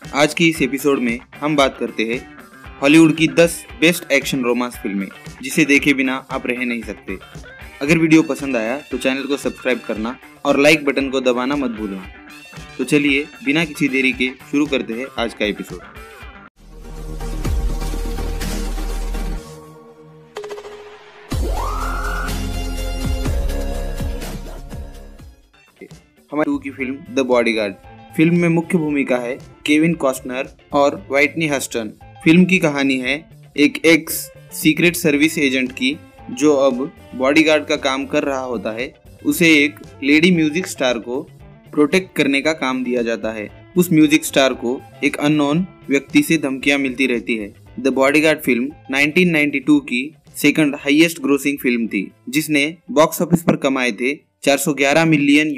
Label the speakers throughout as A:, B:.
A: आज की इस एपिसोड में हम बात करते हैं हॉलीवुड की 10 बेस्ट एक्शन रोमांस फिल्में जिसे देखे बिना आप रह नहीं सकते। अगर वीडियो पसंद आया तो चैनल को सब्सक्राइब करना और लाइक बटन को दबाना मत भूलना। तो चलिए बिना किसी देरी के शुरू करते हैं आज का एपिसोड। हमारी की फिल्म द बॉडीगार्ड। फिल्म में मुख्य भूमिका है केविन कॉस्टनर और व्हाइटनी हस्टन। फिल्म की कहानी है एक एक्स सीक्रेट सर्विस एजेंट की जो अब बॉडीगार्ड का काम कर रहा होता है। उसे एक लेडी म्यूजिक स्टार को प्रोटेक्ट करने का काम दिया जाता है। उस म्यूजिक स्टार को एक अननोन व्यक्ति से धमकियां मिलती रहती है। द बॉडीगार्ड फिल्म 1992 की सेकंड हाईएस्ट ग्रोसिंग फिल्म थी जिसने बॉक्स ऑफिस पर कमाए थे $411 million.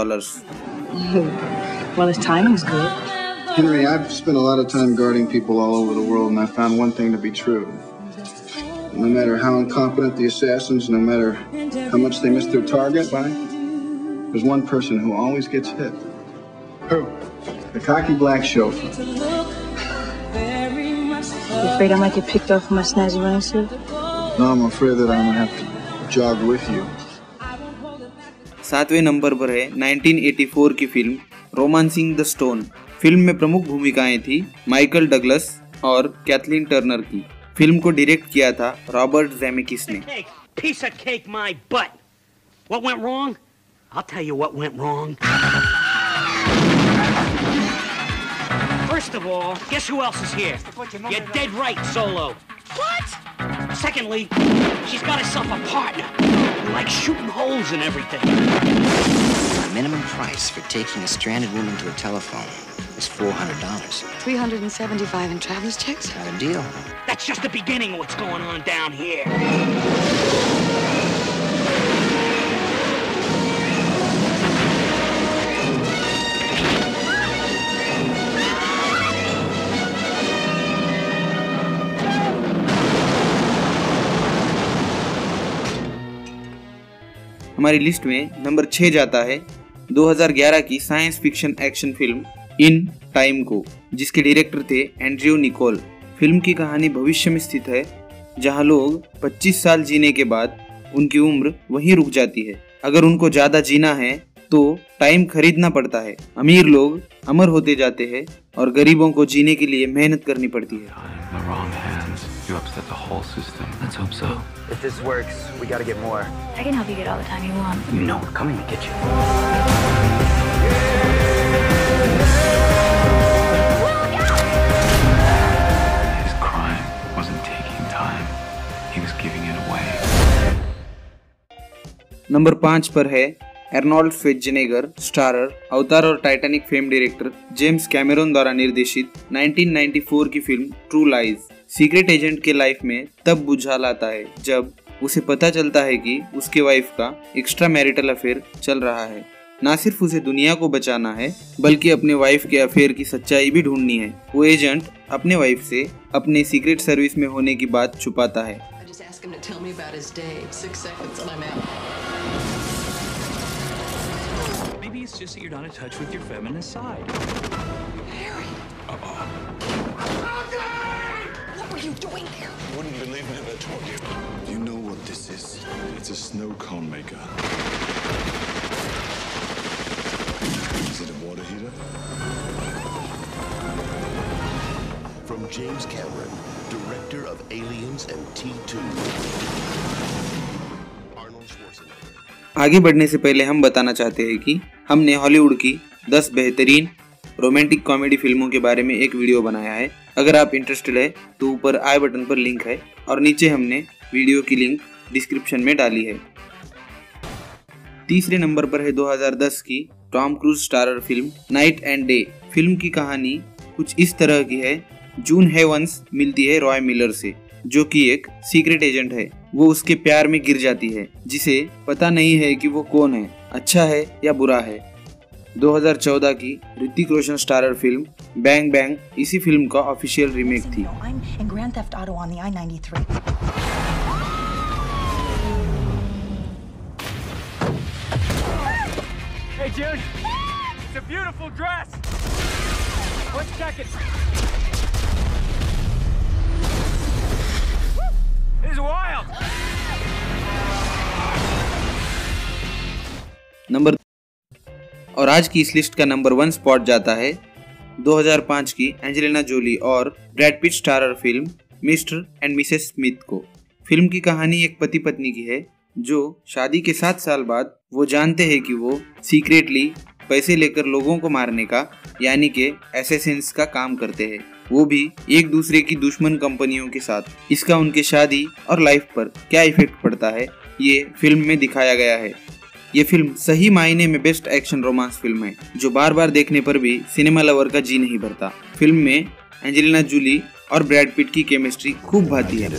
B: Well, his timing's good.
C: Henry, I've spent a lot of time guarding people all over the world, and I found one thing to be true. No matter how incompetent the assassins, no matter how much they miss their target, there's one person who always gets hit. Who? The cocky black chauffeur.
B: You afraid I might get picked up for my snazzy running suit?
C: No, I'm afraid that I'm gonna have to jog with you.
A: 7वें number पर है 1984 की film romancing the stone. Film में प्रमुख भूमिकाएं थी Michael Douglas और Kathleen Turner की। फिल्म को डायरेक्ट किया था रॉबर्ट ज़ेमेकिस ने।
D: Piece of cake, my butt. What went wrong? I'll tell you what went wrong. First of all, guess who else is here? You're dead right, Solo. What? Secondly, she's got herself a partner who likes shooting holes and everything.
E: The minimum price for taking a stranded woman to a telephone is $400.
F: $375 in traveler's checks?
E: Not a deal.
D: That's just the beginning of what's going on down here.
A: हमारी list में number 6 जाता है 2011 की science fiction action film in time को, जिसके director थे Andrew Nicol. Film की कहानी भविष्य में स्थित है जहां लोग 25 साल जीने के बाद उनकी उम्र वहीं रुक जाती है। अगर उनको ज्यादा जीना है तो टाइम खरीदना पड़ता है। अमीर लोग अमर होते जाते हैं और गरीबों को जीने के लिए मेहनत करनी पड़ती है।
G: You upset the whole system. Let's hope so.
H: If this works, we gotta get more.
F: I can help you get all the time you want.
G: You know we're coming to get you. His crime wasn't taking time. He was giving it away.
A: Number 5 पर है Arnold Schwarzenegger starrer Avatar और Titanic fame director James Cameron द्वारा निर्देशित 1994 की film true lies. Secret agent के life में तब बुझाल आता है जब उसे पता चलता है कि उसके वाइफ का एक्स्ट्रा मैरिटल अफेयर चल रहा है। ना सिर्फ उसे दुनिया को बचाना है बल्कि अपने वाइफ के अफेयर की सच्चाई भी ढूंढनी है। वो एजेंट अपने वाइफ से अपने सीक्रेट सर्विस में होने की बात छुपाता है।
G: Maybe it's just that you're not in touch with your feminist side.
F: Harry! What were you doing there?
I: You wouldn't believe me if I told you. You know what this is? It's a snow cone maker. Is it a water heater?
J: From James Cameron, director of Aliens and T2. Arnold Schwarzenegger.
A: आगे बढ़ने से पहले हम बताना चाहते हैं कि हमने हॉलीवुड की 10 बेहतरीन रोमांटिक कॉमेडी फिल्मों के बारे में एक वीडियो बनाया है। अगर आप इंटरेस्टेड है तो ऊपर आई बटन पर लिंक है और नीचे हमने वीडियो की लिंक डिस्क्रिप्शन में डाली है। तीसरे नंबर पर है 2010 की Tom Cruise starrer film knight and day. Film की कहानी कुछ इस तरह की है। जून हेवंस मिलती है रॉय मिलर से जो कि एक सीक्रेट एजेंट है। वो उसके प्यार में गिर जाती है जिसे पता नहीं है कि वो कौन है, अच्छा है या बुरा है। 2014 की ऋतिक रोशन स्टारर फिल्म बैंग बैंग इसी फिल्म का ऑफिशियल रीमेक थी।
H: Hey, June, it's a beautiful dress.
K: 1 second. This is wild.
A: Number और आज की इस लिस्ट का नंबर 1 स्पॉट जाता है 2005 की एंजेलिना जोली और Brad Pitt starrer film mister and misses Smith को। फिल्म की कहानी एक पति पत्नी की है जो शादी के 7 साल बाद वो जानते हैं कि वो सीक्रेटली पैसे लेकर लोगों को मारने का यानी के असैसिन्स का काम करते हैं, वो भी एक दूसरे की दुश्मन कंपनियों के साथ। इसका उनके शादी और लाइफ पर क्या इफेक्ट पड़ता है ये फिल्म में दिखाया गया है। ये फिल्म सही मायने में बेस्ट एक्शन रोमांस फिल्म है जो बार बार देखने पर भी सिनेमा लवर का जी नहीं भरता। फिल्म में एंजेलिना जूली और ब्रैड पिट की केमिस्ट्री खूब भाती है।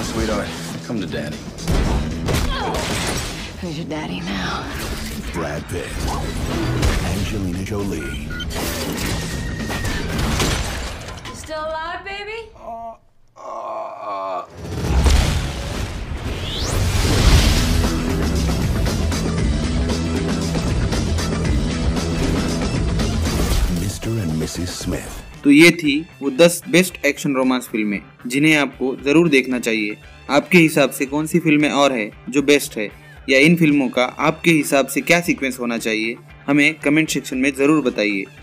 F: Who's your daddy now?
J: Brad Pitt, Angelina Jolie.
F: You still alive, baby?
J: Mr. and Mrs. Smith.
A: तो ये थी वो 10 बेस्ट एक्शन रोमांस फिल्में जिन्हें आपको जरूर देखना चाहिए। आपके हिसाब से कौन सी फिल्में और है जो बेस्ट है, या इन फिल्मों का आपके हिसाब से क्या सीक्वेंस होना चाहिए, हमें कमेंट सेक्शन में जरूर बताइए।